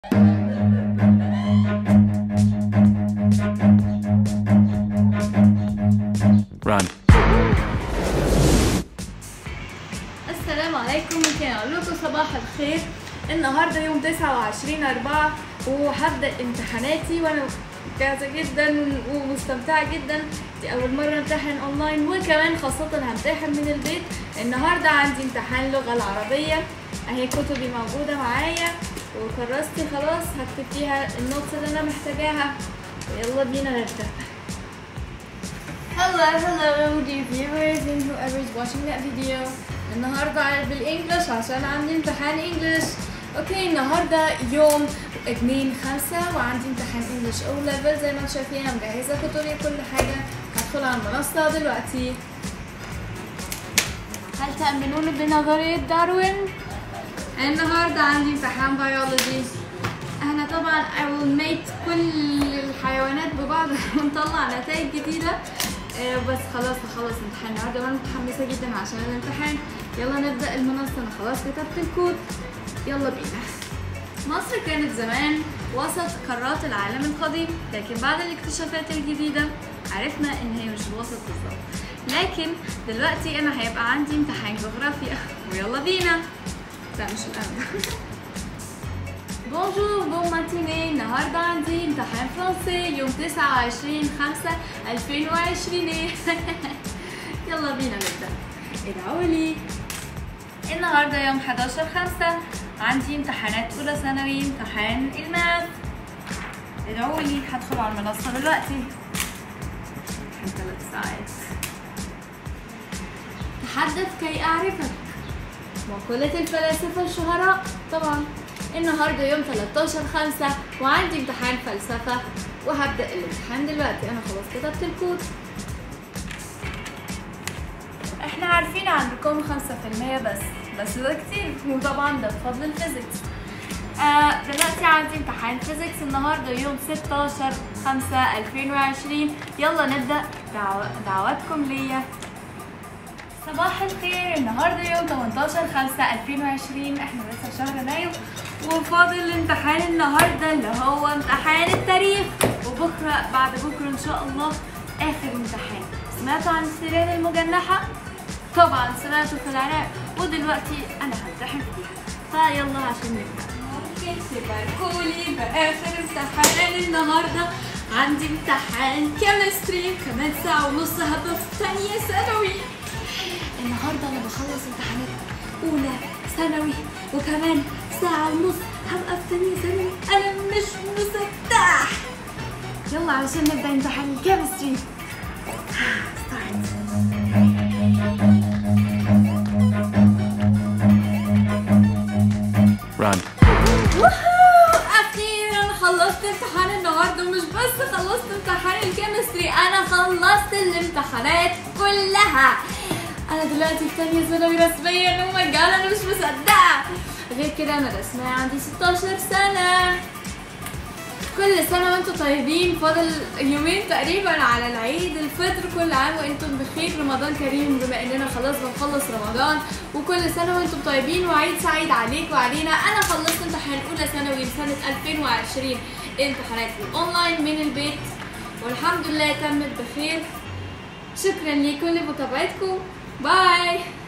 Run. السلام عليكم، ممكن اقول لكم صباح الخير. النهارده يوم 29/4 وهبدا امتحاناتي وانا جاهزه جدا ومستمتعه جدا. دي اول مره امتحن اونلاين وكمان خاصه همتحن من البيت. النهارده عندي امتحان لغه العربيه، اهي كتبي موجوده معايا وكرستي خلاص هكتب فيها النوتس اللي انا محتاجاها. يلا بينا نبدا. Hello dear viewers and whoever is watching that video. النهارده بالانجلش عشان عندي امتحان انجلش. اوكي، النهارده يوم 2/5 وعندي امتحان انجلش او ليفل. زي ما انتم شايفين انا مجهزه كتبي كل حاجه. هدخل على المنصه دلوقتي. هل تأمنون بنظرية داروين؟ النهارده عندي امتحان بيولوجي. احنا طبعا I will mate كل الحيوانات ببعض ونطلع نتائج جديدة. بس خلاص هخلص امتحان النهارده وانا متحمسة جدا عشان الامتحان. يلا نبدأ المنصة. انا خلاص كتبت الكود، يلا بينا. مصر كانت زمان وسط قارات العالم القديم، لكن بعد الاكتشافات الجديدة عرفنا ان هي مش الوسط بالظبط. لكن دلوقتي انا هيبقى عندي امتحان جغرافيا ويلا بينا. لا مش الان. بونجور بون ماتيني. النهارده عندي امتحان فرنسي يوم 29/5/2020. يلا بينا نبدا. ادعوا لي. النهارده يوم 11/5 عندي امتحانات اولى ثانوي، امتحان الماث. ادعوا لي. هدخل على المنصه دلوقتي. 3 ساعات. تحدث كي اعرفك. مقولة الفلاسفة الشهراء طبعا. النهارده يوم 13/5 وعندي امتحان فلسفة وهبدأ الامتحان دلوقتي. انا خلاص كتبت الكود. احنا عارفين عندكم 5% بس ده كتير، وطبعا ده بفضل الفيزيكس. دلوقتي عندي امتحان فيزيكس النهارده يوم 16/5/2020. يلا نبدأ. دعواتكم ليا. صباح الخير. النهارده يوم 18/5/2020. احنا لسه في شهر مايو وفاضل الامتحان النهارده اللي هو امتحان التاريخ، وبكره بعد بكره ان شاء الله اخر امتحان. سمعتوا عن السيران المجنحه؟ طبعا سمعتوا في العراق، ودلوقتي انا همتحن فيها. فيلا عشان نبدا. ممكن تباركولي باخر امتحان النهارده. عندي امتحان كيمستري كمان ساعه ونص، هبقى في ثانيه ثانوي. النهارده انا بخلص امتحانات اولى ثانوي وكمان ساعه ونص هبقى في ثانيه ثانوي. انا مش مصدقه. يلا علشان نبدا امتحان الكيمستري. Run. اخيرا خلصت امتحان النهارده، ومش بس خلصت امتحان الكيمستري، انا خلصت الامتحانات كلها. انا دلوقتي في ثانيه ثانوي رسميا. او ماي جاد انا مش مصدقه. غير كده انا رسميا عندي 16 سنه. كل سنه وانتم طيبين. فاضل يومين تقريبا على العيد الفطر. كل عام وانتم بخير. رمضان كريم بما اننا خلاص بنخلص رمضان، وكل سنه وانتم طيبين وعيد سعيد عليك وعلينا. انا خلصت امتحان اولى ثانوي لسنه 2020، امتحانات اونلاين من البيت، والحمد لله تمت بخير. شكرا لكم لمتابعتكم. باي.